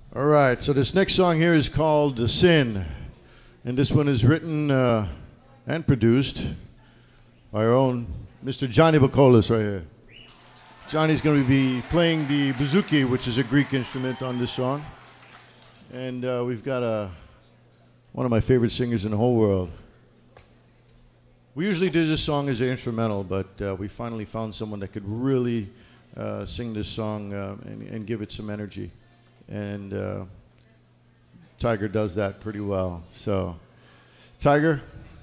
All right, so this next song here is called Sin. And this one is written and produced by our own Mr. Johnny Bacolas right here. Johnny's going to be playing the bouzouki, which is a Greek instrument on this song. And we've got one of my favorite singers in the whole world. We usually do this song as an instrumental, but we finally found someone that could really sing this song and give it some energy. And Tiger does that pretty well. So, Tiger.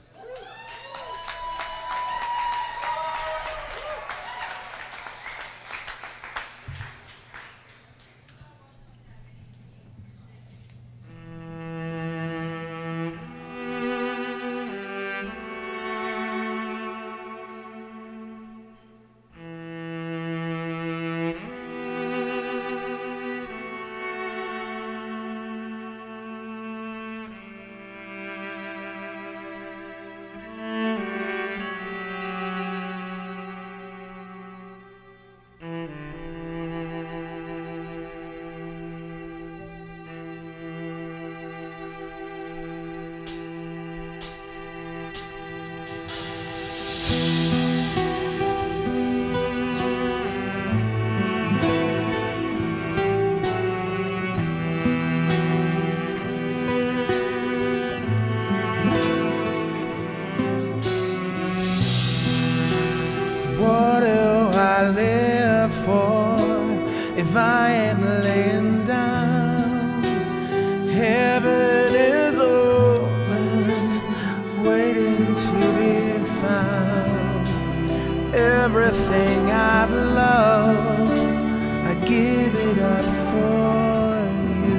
What do I live for if I am laying down? Heaven is open, waiting to be found. Everything I've loved, I give it up for you.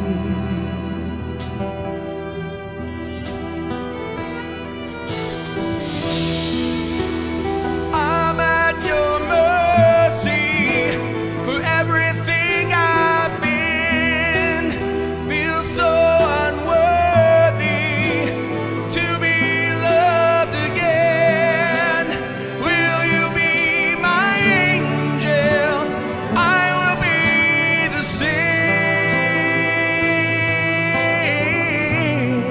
I'm at your mercy for everything I've been. Feel so unworthy to be loved again. Will you be my angel? I will be the same.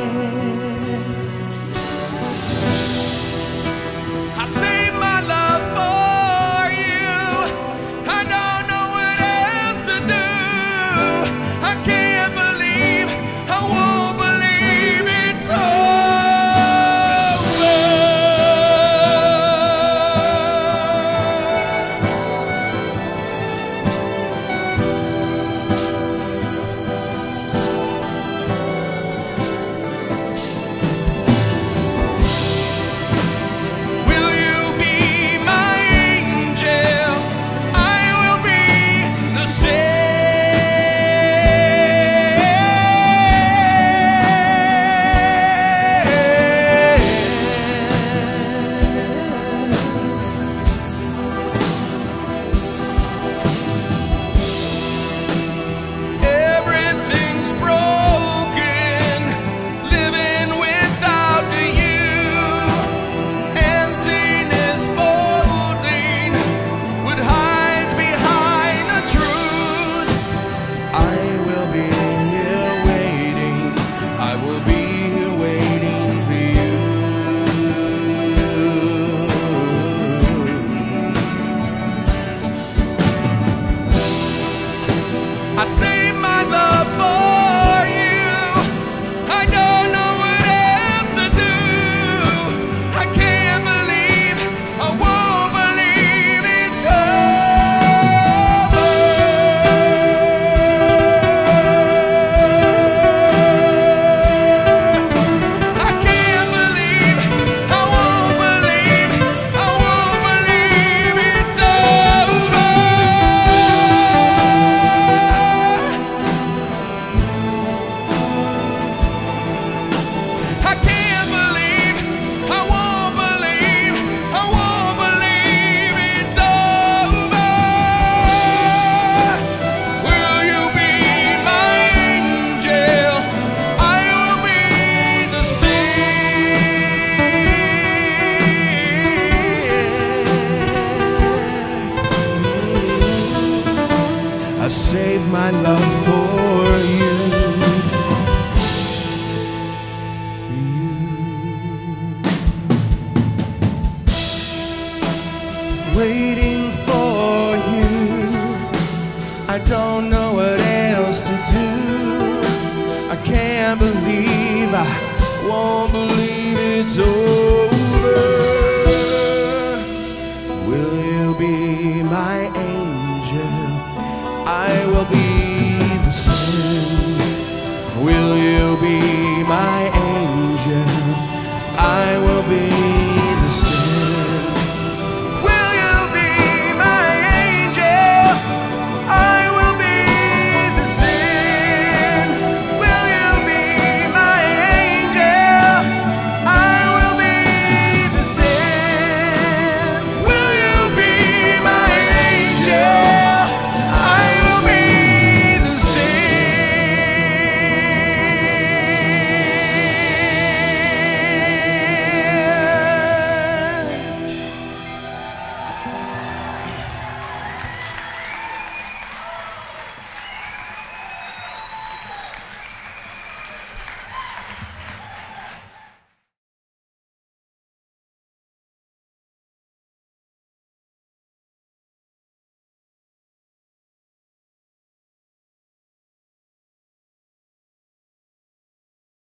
I save my love for you. I don't know what else to do. I can't believe, I won't believe it's Will you be my angel? I will be the Everything's broken, living without you. Emptiness folding, what hides behind the truth. I will be here waiting, I will be here waiting for you. I save my love for you. I don't know what else to do. I can't believe, I won't believe it's over. I can't believe, I won't believe, I won't believe it's over. know what else to do. I can't believe, I won't believe it's over. Will you be my angel? I will be